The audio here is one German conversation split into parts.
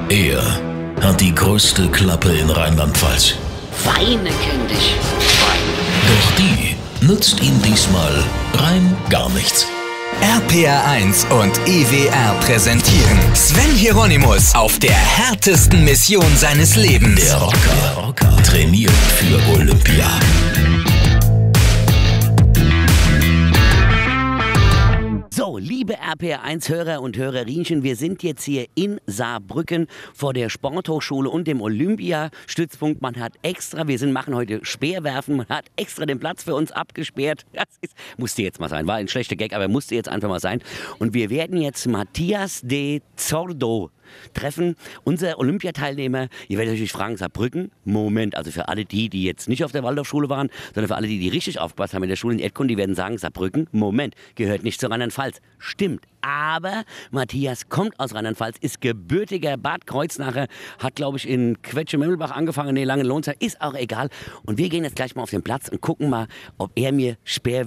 Er hat die größte Klappe in Rheinland-Pfalz. Weine kenn dich. Weine. Doch die nützt ihm diesmal rein gar nichts. RPR1 und EWR präsentieren Sven Hieronymus auf der härtesten Mission seines Lebens. Der Rocker trainiert für Olympia. So, liebe RPR1-Hörer und Hörerinchen, wir sind jetzt hier in Saarbrücken vor der Sporthochschule und dem Olympiastützpunkt. Man hat extra, machen heute Speerwerfen, man hat extra den Platz für uns abgesperrt. Musste jetzt mal sein, war ein schlechter Gag, aber musste jetzt einfach mal sein. Und wir werden jetzt Matthias de Zordo treffen, unser Olympiateilnehmer. Ihr werdet euch fragen, Saarbrücken? Moment, also für alle die jetzt nicht auf der Waldorfschule waren, sondern für alle die richtig aufgepasst haben in der Schule in Erdkunde, die werden sagen, Saarbrücken? Moment, gehört nicht zu Rheinland-Pfalz. Stimmt, aber Matthias kommt aus Rheinland-Pfalz, ist gebürtiger Bad Kreuznacher, hat glaube ich in Quetsche-Memmelbach angefangen, in Langenlohnsheim, ist auch egal. Und wir gehen jetzt gleich mal auf den Platz und gucken mal, ob er mir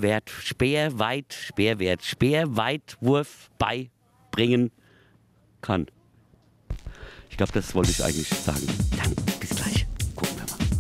Speerweitwurf beibringen kann. Ich glaube, das wollte ich eigentlich sagen. Dann bis gleich. Gucken wir mal.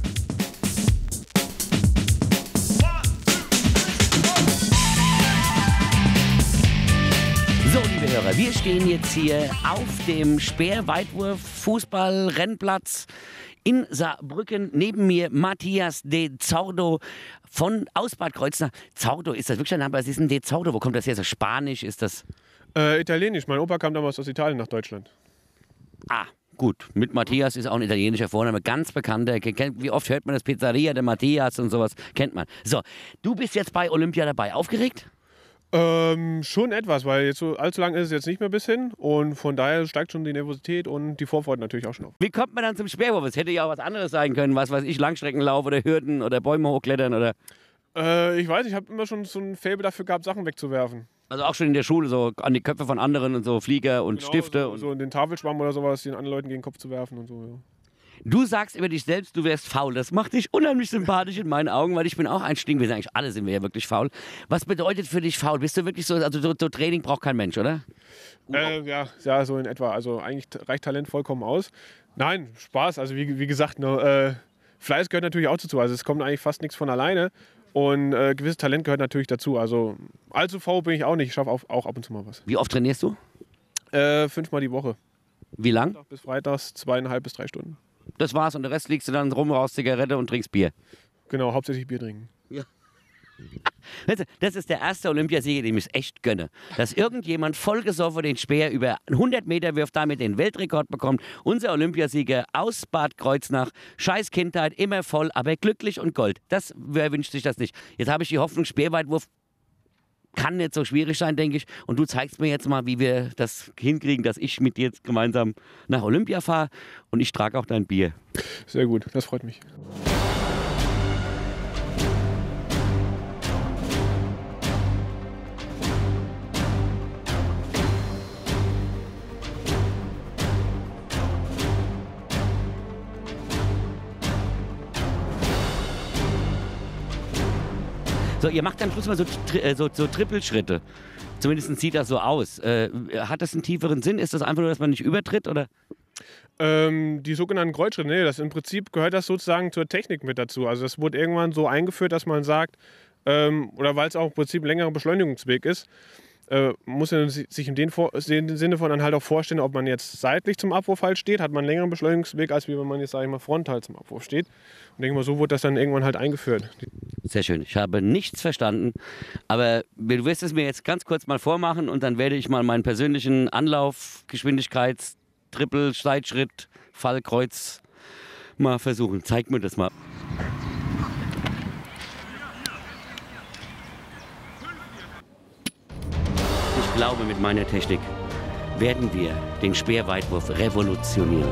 So, liebe Hörer, wir stehen jetzt hier auf dem Speerweitwurf Fußball-Rennplatz in Saarbrücken. Neben mir Matthias de Zordo aus Bad Kreuznach. Zordo, ist das wirklich ein Name? Was ist ein de Zordo? Wo kommt das her? Ist das Spanisch? Ist das... Italienisch. Mein Opa kam damals aus Italien nach Deutschland. Ah, gut. Mit Matthias ist auch ein italienischer Vorname, ganz bekannter. Wie oft hört man das? Pizzeria der Matthias und sowas, kennt man. So, du bist jetzt bei Olympia dabei. Aufgeregt? Schon etwas, weil jetzt so allzu lang ist es jetzt nicht mehr bis hin und von daher steigt schon die Nervosität und die Vorfreude natürlich auch schon auf. Wie kommt man dann zum Speerwurf? Es hätte ja auch was anderes sein können, was weiß ich, Langstreckenlauf oder Hürden oder Bäume hochklettern oder... Ich weiß, ich habe immer schon so ein Faible dafür gehabt, Sachen wegzuwerfen. Also auch schon in der Schule, so an die Köpfe von anderen und so Flieger und Genau, Stifte. So in den Tafelschwamm oder sowas, den anderen Leuten gegen den Kopf zu werfen und so, ja. Du sagst über dich selbst, du wärst faul. Das macht dich unheimlich sympathisch in meinen Augen, weil ich bin auch ein Sting. Wir sind eigentlich alle sind wir ja wirklich faul. Was bedeutet für dich faul? Bist du wirklich so, also so Training braucht kein Mensch, oder? Ja, so in etwa. Also eigentlich reicht Talent vollkommen aus. Nein, Spaß. Also wie gesagt, Fleiß gehört natürlich auch dazu. Also es kommt eigentlich fast nichts von alleine. Und gewisses Talent gehört natürlich dazu. Also allzu faul bin ich auch nicht. Ich schaffe auch ab und zu mal was. Wie oft trainierst du? 5-mal die Woche. Wie lang? Montag bis Freitags 2,5 bis 3 Stunden. Das war's und der Rest liegst du dann rum, rauchst Zigarette und trinkst Bier. Genau, hauptsächlich Bier trinken. Ja. Weißt du, das ist der erste Olympiasieger, dem ich es echt gönne. Dass irgendjemand vollgesoffen den Speer über 100 Meter wirft, damit den Weltrekord bekommt. Unser Olympiasieger aus Bad Kreuznach. Scheiß Kindheit, immer voll, aber glücklich und Gold. Wer wünscht sich das nicht? Jetzt habe ich die Hoffnung, Speerweitwurf kann nicht so schwierig sein, denke ich. Und du zeigst mir jetzt mal, wie wir das hinkriegen, dass ich mit dir jetzt gemeinsam nach Olympia fahre. Und ich trage auch dein Bier. Sehr gut, das freut mich. So, ihr macht am Schluss mal so Trippelschritte. Zumindest sieht das so aus. Hat das einen tieferen Sinn? Ist das einfach nur, dass man nicht übertritt? Oder? Die sogenannten Kreuzschritte, nee, im Prinzip gehört das sozusagen zur Technik mit dazu. Also das wurde irgendwann so eingeführt, dass man sagt, oder weil es auch im Prinzip ein längerer Beschleunigungsweg ist, muss man sich in dem Sinne von dann halt auch vorstellen, ob man jetzt seitlich zum Abwurf halt steht, hat man einen längeren Beschleunigungsweg, als wie wenn man jetzt, sage ich mal, frontal zum Abwurf steht. Und denke mal, so wurde das dann irgendwann halt eingeführt. Sehr schön. Ich habe nichts verstanden, aber du wirst es mir jetzt ganz kurz mal vormachen und dann werde ich mal meinen persönlichen Anlauf, Geschwindigkeits-, Trippel-, Seitschritt, Fallkreuz mal versuchen. Zeig mir das mal. Ich glaube, mit meiner Technik werden wir den Speerweitwurf revolutionieren.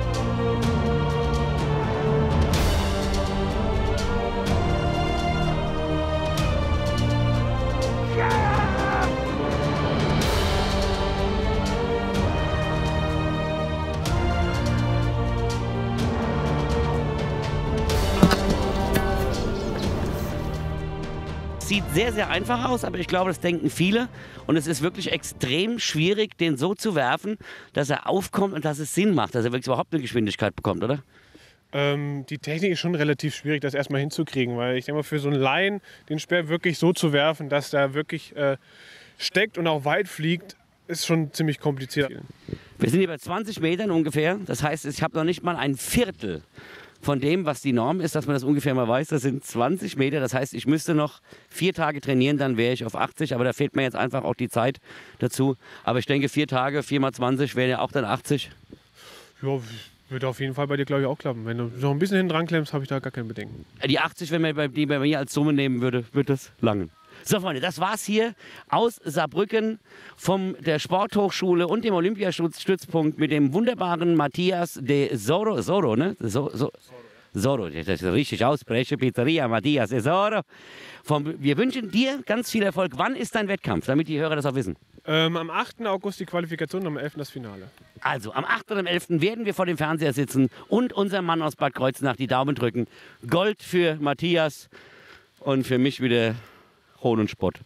Das sieht sehr, sehr einfach aus, aber ich glaube, das denken viele. Und es ist wirklich extrem schwierig, den so zu werfen, dass er aufkommt und dass es Sinn macht, dass er wirklich überhaupt eine Geschwindigkeit bekommt, oder? Die Technik ist schon relativ schwierig, das erstmal hinzukriegen, weil ich denke mal, für so einen Laien den Speer wirklich so zu werfen, dass der wirklich steckt und auch weit fliegt, ist schon ziemlich kompliziert. Wir sind hier bei 20 Metern ungefähr. Das heißt, ich habe noch nicht mal ein Viertel von dem, was die Norm ist, dass man das ungefähr mal weiß. Das sind 20 Meter. Das heißt, ich müsste noch 4 Tage trainieren, dann wäre ich auf 80. Aber da fehlt mir jetzt einfach auch die Zeit dazu. Aber ich denke, 4 Tage, 4 mal 20 wären ja auch dann 80. Ja, würde auf jeden Fall bei dir, glaube ich, auch klappen. Wenn du noch ein bisschen hinten dran klemmst, habe ich da gar kein Bedenken. Die 80, wenn man die bei mir als Summe nehmen würde, wird das langen. So, Freunde, das war's hier aus Saarbrücken von der Sporthochschule und dem Olympiastützpunkt mit dem wunderbaren Matthias de Soro. Soro, ne? Soro, das ist richtig ausspreche. Pizzeria Matthias de Soro. Wir wünschen dir ganz viel Erfolg. Wann ist dein Wettkampf, damit die Hörer das auch wissen? Am 8. August die Qualifikation, am 11. das Finale. Also, am 8. und am 11. werden wir vor dem Fernseher sitzen und unserem Mann aus Bad Kreuznach die Daumen drücken. Gold für Matthias und für mich wieder Hohn und Spott.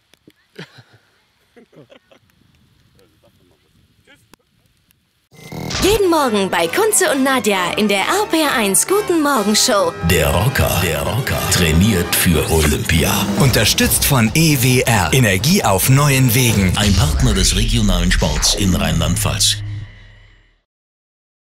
Jeden Morgen bei Kunze und Nadja in der RPR1 Guten Morgen Show. Der Rocker trainiert für Olympia. Unterstützt von EWR. Energie auf neuen Wegen. Ein Partner des regionalen Sports in Rheinland-Pfalz.